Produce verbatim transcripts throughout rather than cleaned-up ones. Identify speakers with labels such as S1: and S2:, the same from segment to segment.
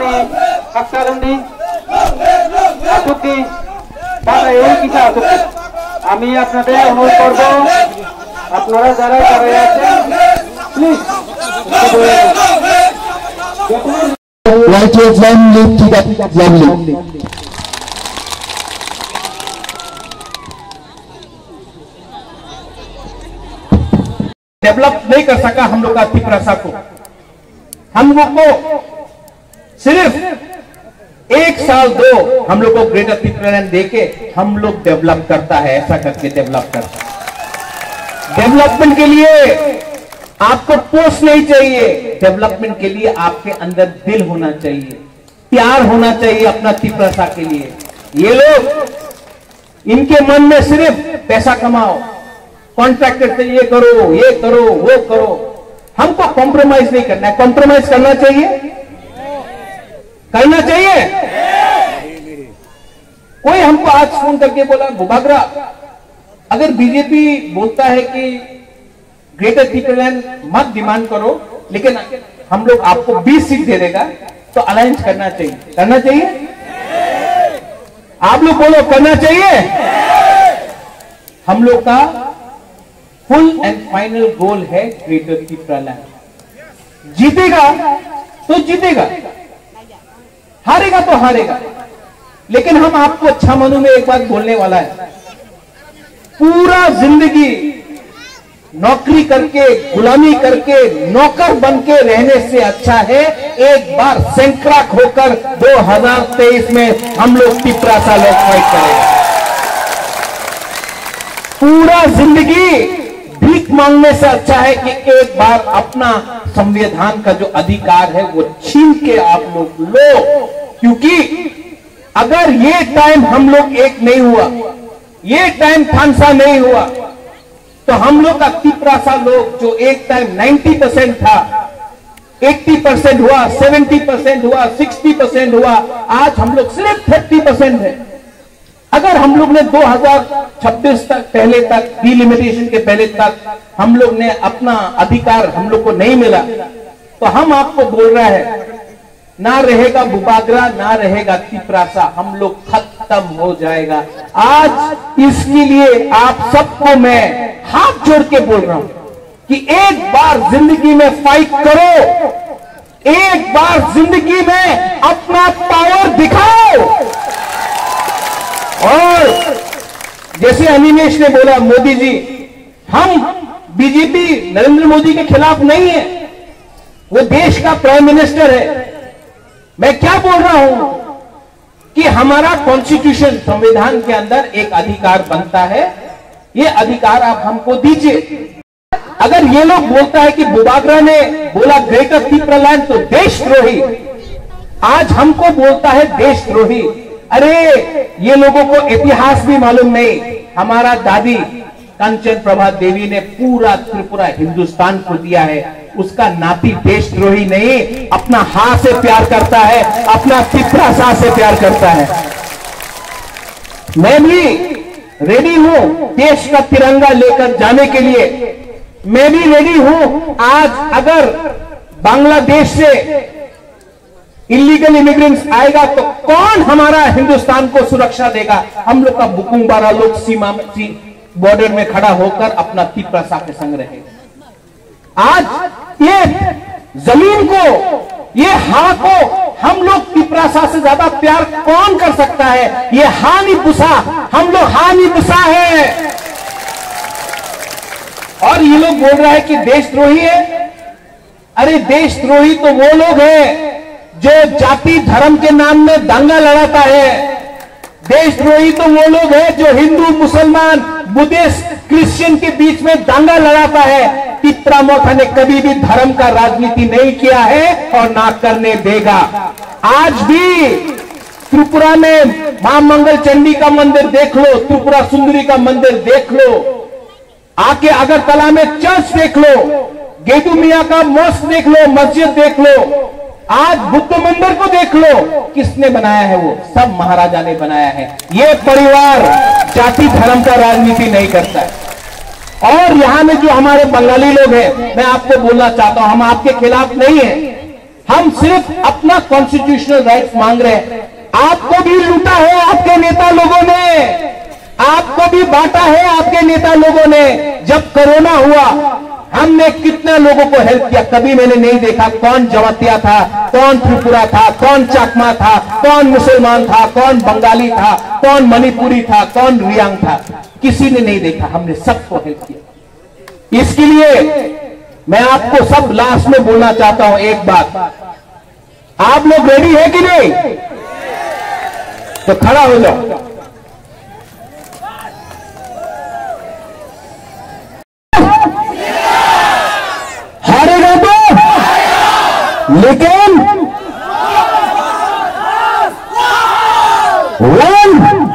S1: আমি আক্তারুন্ডি আতুকি বা এই কিছু আতুকি আমি আপনাদের অনুরোধ করব আপনারা যারা দাঁড়িয়ে আছেন প্লিজ
S2: डेवलप नहीं कर सका हम लोग का तिपरासा को। हम लोग को सिर्फ एक साल दो हम लोग को ग्रेटर तिपरालैंड देके हम लोग डेवलप करता है, ऐसा करके डेवलप करता है। डेवलपमेंट के लिए आपको पोस्ट नहीं चाहिए, डेवलपमेंट के लिए आपके अंदर दिल होना चाहिए, प्यार होना चाहिए अपना तिपरासा के लिए। ये लोग इनके मन में सिर्फ पैसा कमाओ, कॉन्ट्रैक्टर से ये करो ये करो वो करो, हमको कॉम्प्रोमाइज नहीं करना है। कॉम्प्रोमाइज करना चाहिए करना चाहिए कोई हमको आज फोन करके बोला बुबागरा अगर बीजेपी बोलता है कि ग्रेटर तिपरालैंड मत डिमांड करो लेकिन हम लोग आपको बीस सीट दे देगा तो अलायंस करना चाहिए करना चाहिए आप लोग बोलो करना चाहिए। हम लोग का फुल एंड फाइनल गोल है ग्रेटर तिपरालैंड। जीतेगा तो जीतेगा, हारेगा तो हारेगा, लेकिन हम आपको अच्छा मनु में एक बात बोलने वाला है, पूरा जिंदगी नौकरी करके गुलामी करके नौकर बन के रहने से अच्छा है एक बार सैंक्राक होकर दो हजार तेईस में हम लोग तिपरासा लोग फाइट करेंगे। पूरा जिंदगी भीख मांगने से अच्छा है कि एक बार अपना संविधान का जो अधिकार है वो छीन के आप लोग लो, क्योंकि अगर ये टाइम हम लोग एक नहीं हुआ, ये टाइम थानसा नहीं हुआ, तो हम लोग का तिपरासा लोग जो एक टाइम नब्बे परसेंट था, अस्सी परसेंट हुआ, सत्तर परसेंट हुआ, साठ परसेंट हुआ, आज हम लोग सिर्फ तीस परसेंट है। अगर हम लोग ने दो हजार छब्बीस तक पहले तक डिलिमिटेशन के पहले तक हम लोग ने अपना अधिकार हम लोग को नहीं मिला, तो हम आपको बोल रहा है ना रहेगा बुबागरा ना रहेगा तिपरासा, हम लोग खत्म हो जाएगा। आज इसके लिए आप सबको मैं हाथ जोड़ के बोल रहा हूं कि एक बार जिंदगी में फाइट करो, एक बार जिंदगी में अपना पावर दिखाओ। और जैसे अनिमेश ने बोला मोदी जी, हम बीजेपी नरेंद्र मोदी के खिलाफ नहीं है, वो देश का प्राइम मिनिस्टर है। मैं क्या बोल रहा हूं कि हमारा कॉन्स्टिट्यूशन संविधान के अंदर एक अधिकार बनता है, ये अधिकार आप हमको दीजिए। अगर ये लोग बोलता है कि बुबागरा ने बोला ग्रेटर तिपरालैंड तो देशद्रोही, आज हमको बोलता है देशद्रोही। अरे ये लोगों को इतिहास भी मालूम नहीं। हमारा दादी कंचन प्रभा देवी ने पूरा त्रिपुरा हिंदुस्तान को दिया है, उसका नाती देशद्रोही नहीं, अपना हाथ से प्यार करता है, अपना तिपरासा से प्यार करता है। मैं भी रेडी हूं देश का तिरंगा लेकर जाने के लिए, मैं भी रेडी हूं। आज अगर बांग्लादेश से इलीगल इमिग्रेंट्स आएगा तो कौन हमारा हिंदुस्तान को सुरक्षा देगा? हम लोग का बुकुंबारा लोग सीमा में बॉर्डर में खड़ा होकर अपना तिपरासा के संग रहेगा। आज ये जमीन को, ये हां को हम लोग तिपरासा से ज्यादा प्यार कौन कर सकता है? ये हानि बुसा, हम लोग हानि बुसा है। और ये लोग बोल रहा है कि देशद्रोही है। अरे देशद्रोही तो वो लोग हैं जो जाति धर्म के नाम में दंगा लड़ाता है। देशद्रोही तो वो लोग हैं जो हिंदू मुसलमान बुद्धिस्ट क्रिश्चियन के बीच में दंगा लड़ाता है। तिपरामोथा ने कभी भी धर्म का राजनीति नहीं किया है और ना करने देगा। आज भी त्रिपुरा में मां मंगल चंडी का मंदिर देख लो, त्रिपुरा सुंदरी का मंदिर देख लो, आके अगरतला में चर्च देख लो, गेदू मियां का मॉस्क देख लो, मस्जिद देख लो, आज बुद्ध मंदिर को देख लो, किसने बनाया है? वो सब महाराजा ने बनाया है। ये परिवार जाति धर्म का राजनीति नहीं करता है। और यहां में जो हमारे बंगाली लोग हैं, मैं आपको बोलना चाहता हूं, हम आपके खिलाफ नहीं है, हम सिर्फ अपना कॉन्स्टिट्यूशनल राइट्स मांग रहे हैं। आपको भी लूटा है आपके नेता लोगों ने, आपको भी बांटा है आपके नेता लोगों ने। जब कोरोना हुआ हमने कितने लोगों को हेल्प किया, कभी मैंने नहीं देखा कौन जमातिया था, कौन त्रिपुरा था, कौन चाकमा था, कौन मुसलमान था, कौन बंगाली था, कौन मणिपुरी था, कौन रियांग था, किसी ने नहीं देखा। हमने सबको हेल्प किया। इसके लिए मैं आपको सब लास्ट में बोलना चाहता हूं एक बात, आप लोग रेडी है कि नहीं? तो खड़ा हो जाओ। हारेगा तो, लेकिन वन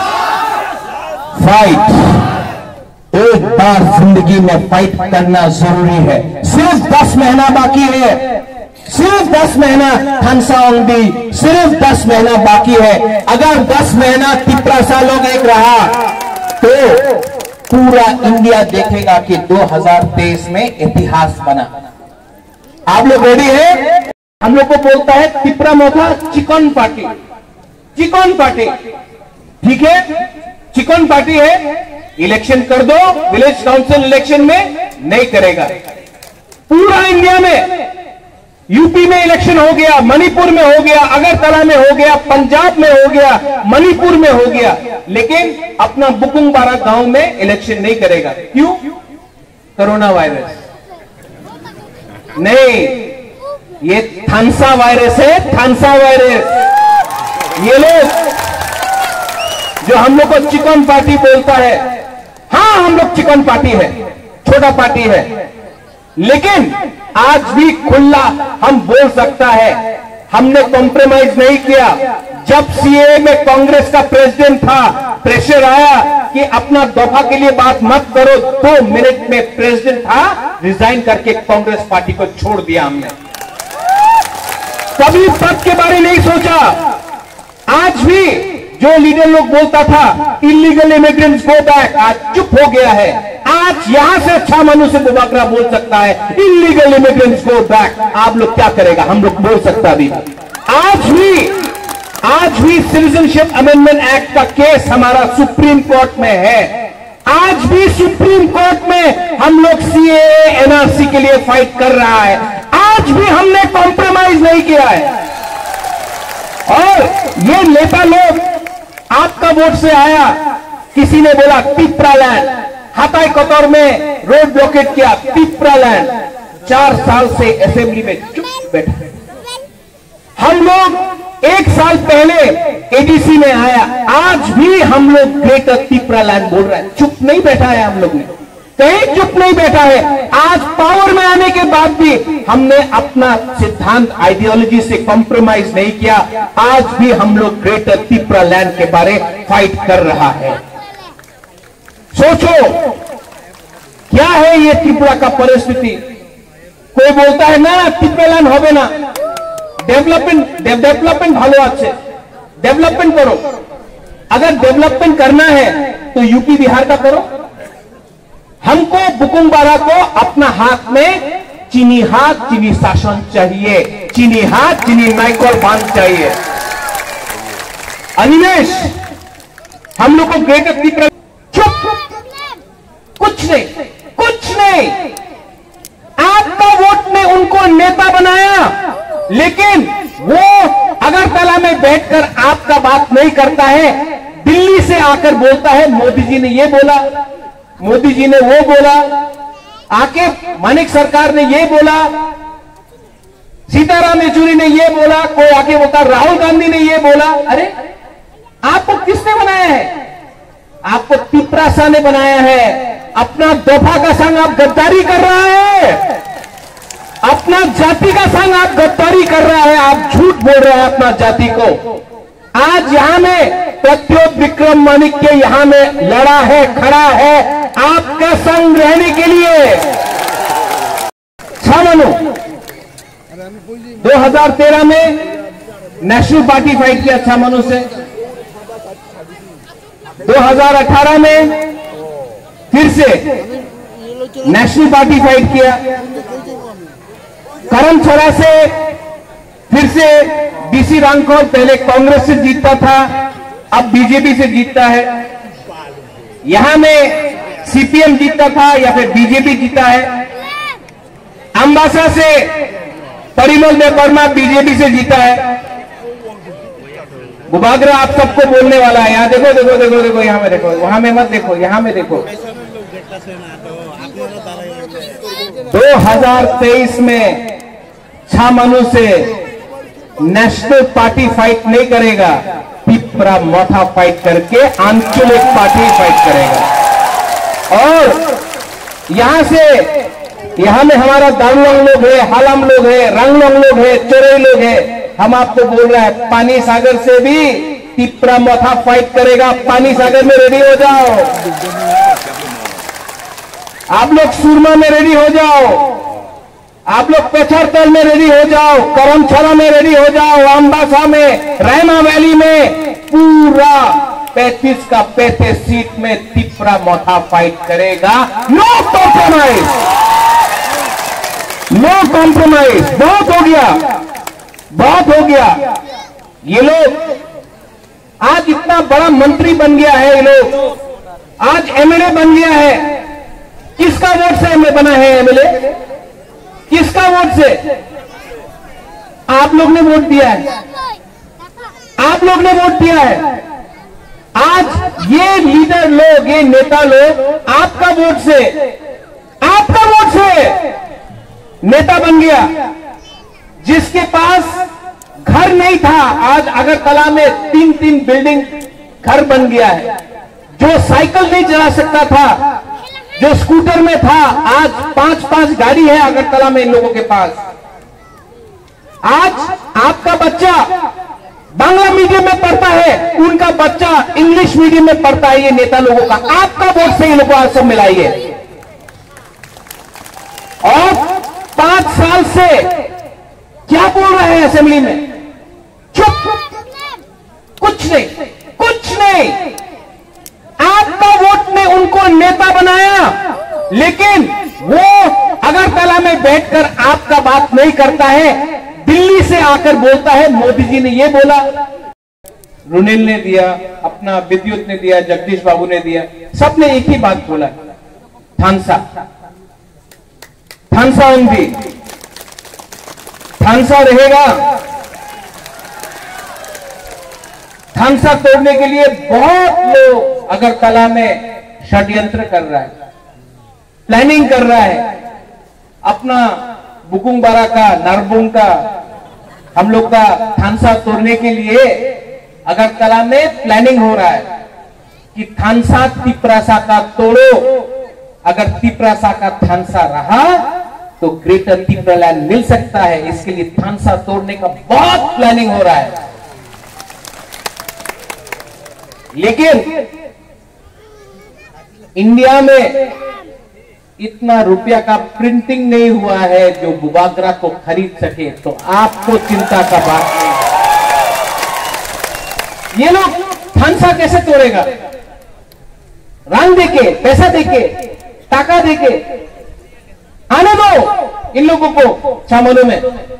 S2: फाइट, एक बार जिंदगी में फाइट करना जरूरी है। सिर्फ दस महीना बाकी है, सिर्फ दस महीना थानसाओंदी, सिर्फ दस महीना बाकी है। अगर दस महीना तिप्रा सालों एक रहा तो पूरा इंडिया देखेगा कि दो हज़ार तेईस में इतिहास बना। आप लोग रेडी है? हम लोग को बोलता है Tipra Motha chicken party, chicken party, ठीक है, चिकन पार्टी है। इलेक्शन कर दो, विलेज काउंसिल इलेक्शन में नहीं करेगा। पूरा इंडिया में, यूपी में इलेक्शन हो गया, मणिपुर में हो गया, अगरतला में हो गया, पंजाब में हो गया, मणिपुर में हो गया, लेकिन अपना बुकुंगबारा गांव में इलेक्शन नहीं करेगा। क्यों? कोरोना वायरस नहीं, ये थानसा वायरस है, थानसा वायरस। ये लोग जो हम लोग को चिकन पार्टी बोलता है, हाँ हम लोग चिकन पार्टी है, छोटा पार्टी है, लेकिन आज भी खुला हम बोल सकता है हमने कॉम्प्रोमाइज नहीं किया। जब सीएए में कांग्रेस का प्रेसिडेंट था, प्रेशर आया कि अपना दफा के लिए बात मत करो, दो मिनट में प्रेसिडेंट था, रिजाइन करके कांग्रेस पार्टी को छोड़ दिया हमने। कभी पद के बारे नहीं सोचा। आज भी जो लीडर लोग बोलता था इलीगल इमिग्रेंट्स गो बैक, आज चुप हो गया है। आज यहां से अच्छा मनुष्य बुबाकरा बोल सकता है इलीगल इमिग्रेंट्स गो बैक। आप लोग क्या करेगा? हम लोग बोल सकता भी। आज भी आज भी सिटीजनशिप अमेंडमेंट एक्ट का केस हमारा सुप्रीम कोर्ट में है। आज भी सुप्रीम कोर्ट में हम लोग सीएए एनआरसी के लिए फाइट कर रहा है। आज भी हमने कॉम्प्रोमाइज नहीं किया है। और ये नेता लोग आपका वोट से आया, किसी ने बोला तिप्रा लैंड, हाथाई कतौर में रोड ब्लॉकेट किया, तिप्रा लैंड, चार साल से असेंबली में चुप बैठे। हम लोग एक साल पहले एडीसी में आया, आज भी हम लोग ग्रेटर तिप्रा लैंड बोल रहे हैं, चुप नहीं बैठा है हम लोग ने, कहीं चुप नहीं बैठा है। आज पावर में आने के बाद भी हमने अपना सिद्धांत आइडियोलॉजी से कॉम्प्रोमाइज नहीं किया। आज भी हम लोग ग्रेटर तिप्रा लैंड के बारे फाइट कर रहा है। सोचो क्या है ये त्रिपुरा का परिस्थिति। कोई बोलता है ना तिप्रा लैंड होवे ना, डेवलपमेंट डेवलपमेंट भालो अच्छे डेवलपमेंट करो। अगर डेवलपमेंट करना है तो यूपी बिहार का करो। हमको बुकुंगबारा को अपना हाथ में चीनी हाथ चीनी शासन चाहिए, चीनी हाथ चीनी नाइकोल बांध चाहिए। अनिमेश, हम लोग को ग्रेटर त्रिपुरा, चुप, कुछ नहीं, कुछ नहीं। आपका वोट ने उनको नेता बनाया, लेकिन वो अगरतला में बैठकर आपका बात नहीं करता है, दिल्ली से आकर बोलता है मोदी जी ने ये बोला, मोदी जी ने वो बोला, आके मानिक सरकार ने ये बोला, सीताराम येचुरी ने ये बोला, कोई आके बोलता राहुल गांधी ने ये बोला। अरे आपको किसने बनाया है? आपको तिप्रा शाह ने बनाया है। अपना दफा का संग आप गद्दारी कर रहा है, अपना जाति का संग आप गद्दारी कर रहा है, आप झूठ बोल रहे हैं अपना जाति को। आज यहां में प्रत्योत विक्रम मानिक के यहां में लड़ा है, खड़ा है आपका संग रहने के लिए। छामनो दो हज़ार तेरह में नेशनल पार्टी फाइट किया छामनो से, दो हज़ार अठारह में फिर से नेशनल पार्टी फाइट किया, करमछड़ा से फिर से डीसी रांगखोल पहले कांग्रेस से जीतता था, अब बीजेपी से जीतता है। यहां में सीपीएम जीतता था या फिर बीजेपी जीता है। अंबासा से परिमल देववर्मा बीजेपी से जीता है। बुबागरा आप सबको बोलने वाला है। यहाँ देखो देखो देखो देखो, यहाँ में देखो, वहां में मत देखो, यहाँ में देखो। दो हज़ार तेईस में छामनु से नेशनल पार्टी फाइट नहीं करेगा, पिपरा मोथा फाइट करके आंचलिक पार्टी फाइट करेगा। और यहां से यहां में हमारा दारुलंग लोग है, हालम लोग है, रंगलंग लोग है, चोरई लोग है। हम आपको बोल रहे हैं पानी सागर से भी पिपरा मोथा फाइट करेगा। पानी सागर में रेडी हो जाओ, आप लोग सुरमा में रेडी हो जाओ, आप लोग पेछरतल में रेडी हो जाओ, करमछला में रेडी हो जाओ, अंबासा में, रैमा वैली में, पूरा पैंतीस का पैंतीस सीट में पिपरा मोथा फाइट करेगा। No compromise, no compromise. बहुत हो गया, बहुत हो गया। ये लोग आज इतना बड़ा मंत्री बन गया है, ये लोग आज एमएलए बन गया है। किसका वोट से एमएलए बना है? एमएलए किसका वोट से? आप लोग ने वोट दिया है, आप लोग ने वोट दिया है। आज ये लीडर लोग, ये नेता लोग आपका वोट से, आपका वोट से नेता बन गया। जिसके पास घर नहीं था, आज अगरतला में तीन तीन बिल्डिंग घर बन गया है। जो साइकिल नहीं चला सकता था, जो स्कूटर में था, आज पांच पांच गाड़ी है अगरतला में इन लोगों के पास। आज आपका बच्चा बांग्ला मीडियम में पढ़ता है, उनका बच्चा इंग्लिश मीडियम में पढ़ता है। ये नेता लोगों का आपका वोट से इन लोगों को आज सब मिलाइए। और पांच साल से क्या बोल रहे हैं असेंबली में? चुप, कुछ नहीं, कुछ नहीं। आपका वोट ने उनको नेता बनाया, लेकिन वो अगरतला में बैठकर आपका बात नहीं करता है, दिल्ली से आकर बोलता है मोदी जी ने ये बोला, रुनिल ने दिया, अपना विद्युत ने दिया, जगदीश बाबू ने दिया, सबने एक ही बात बोला, थानसा थानसा उनकी थानसा रहेगा। थानसा तोड़ने के लिए बहुत लोग अगरतला में षड्यंत्र कर रहा है, प्लानिंग कर रहा है। अपना बुकुंग बारा का, नारबुंग का, हम लोग का थानसा तोड़ने के लिए अगरतला में प्लानिंग हो रहा है कि थानसा तिपरासा का तोड़ो। अगर तिपरासा का थानसा रहा तो ग्रेटर तिपरालैंड मिल सकता है। इसके लिए थानसा तोड़ने का बहुत प्लानिंग हो रहा है। लेकिन इंडिया में इतना रुपया का प्रिंटिंग नहीं हुआ है जो बुबागरा को खरीद सके, तो आपको चिंता का बात नहीं। ये लोग थानसा कैसे तोड़ेगा? रंग देके, पैसा देके, टाका देके आने दो इन लोगों को। छामनु में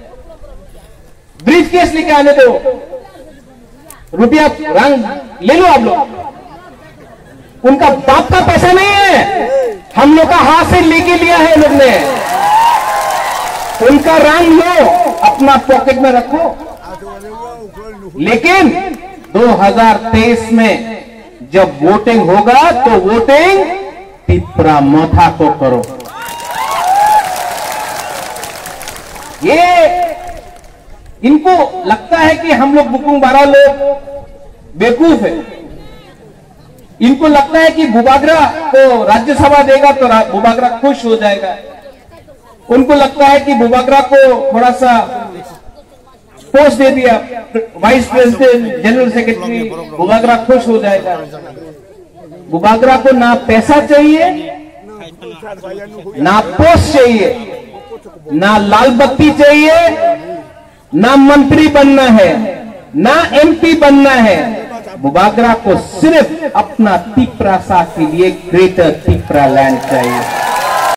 S2: ब्रीफ केस लेके आने दो, रुपया रंग ले लो आप लोग। उनका बाप का पैसा नहीं है, हम लोग का हाथ से लेके लिया है लोग ने। उनका रंग लो, अपना पॉकेट में रखो। लेकिन दो हज़ार तेईस में जब वोटिंग होगा तो वोटिंग तिपरा मोथा को करो। ये इनको लगता है कि हम लोग बुकुंग बारा लोग बेवकूफ है। इनको लगता है कि बुबागरा को राज्यसभा देगा तो बुबागरा खुश हो जाएगा। उनको लगता है कि बुबागरा को थोड़ा सा पोस्ट दे दिया, vice president, general secretary, Bubagra खुश हो जाएगा। बुबागरा को ना पैसा चाहिए, ना पोस्ट चाहिए, ना लाल बत्ती चाहिए, ना मंत्री बनना है, ना एमपी बनना है। बुबागरा को सिर्फ अपना तिपरासा के लिए ग्रेटर तिपरालैंड चाहिए।